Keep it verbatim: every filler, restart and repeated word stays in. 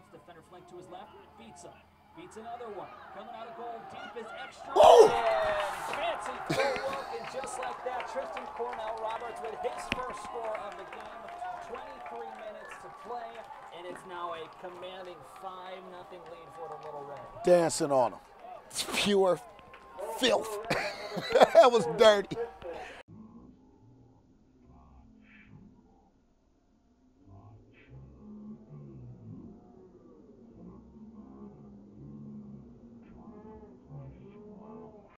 Roberts, defender flank to his left, beats him. Beats another one. Coming out of goal deep is extra. Oh! And fancy footwork, and just like that, Tristan Cornell-Roberts with his first score of the game. twenty-three minutes to play, and it's now a commanding five nothing lead for the Little Red. Dancing on him. It's pure filth. That was dirty.